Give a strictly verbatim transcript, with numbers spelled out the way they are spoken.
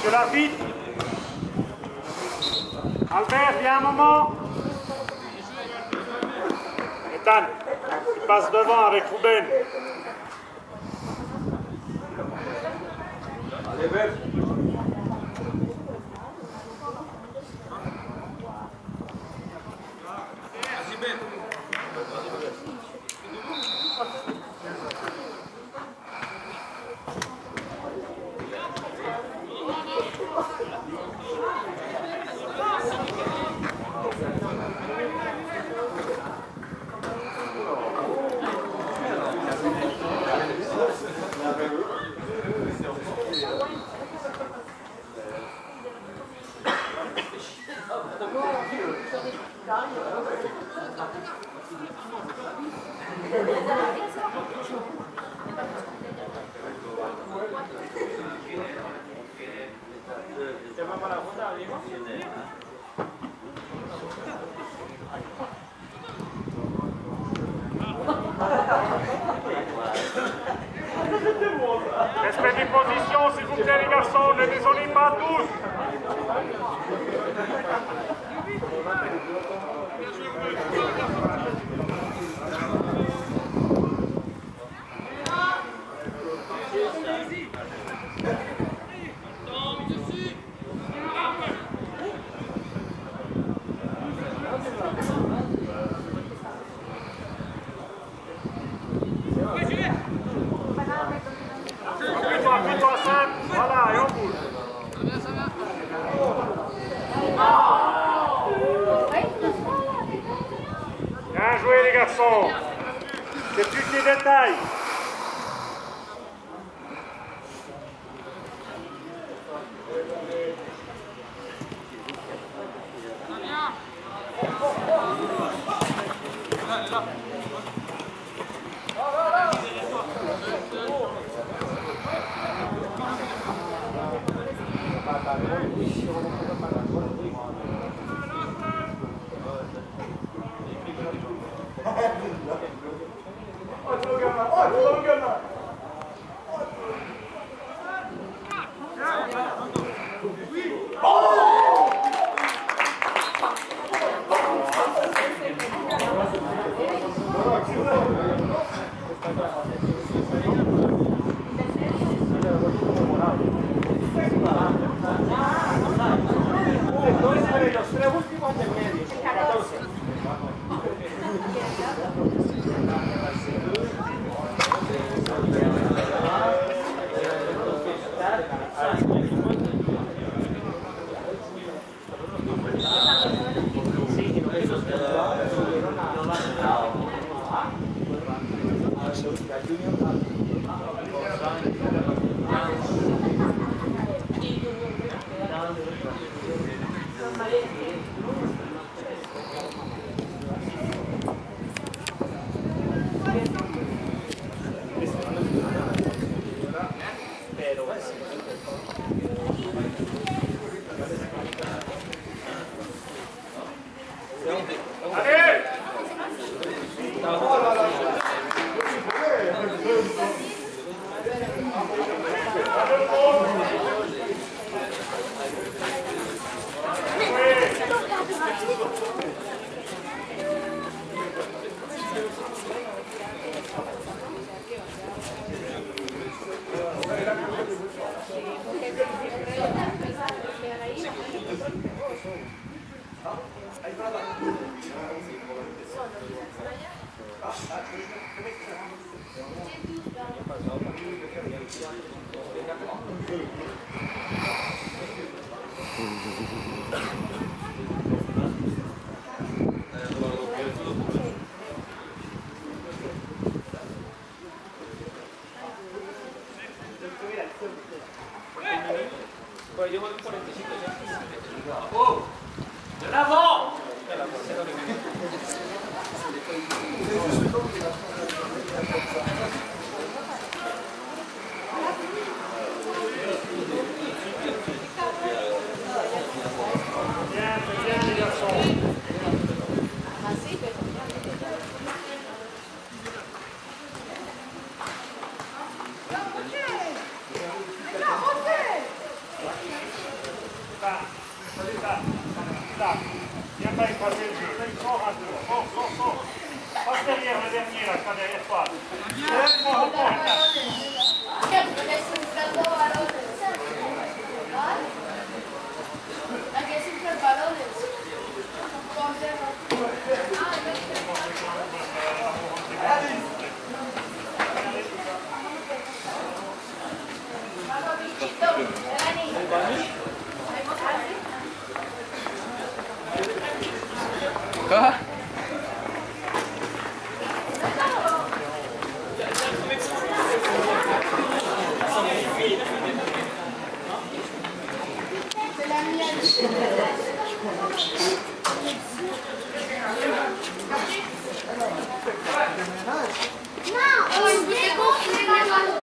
Monsieur Lafitte. Albert, viens un moment. Ethan, tu passes devant avec Ruben. Allez, Beth. Respect des positions, s'il vous plaît, les garçons, ne désolez pas tous. Voilà, et on bouge. Bien joué les garçons. C'est plus que des détails. De l'avant. pas écraser le jeu. Sors un peu. Sors, sors, sors. Passe derrière le dernier là, quand derrière toi. Repos, repos, Renan. Aquí hay siempre balones.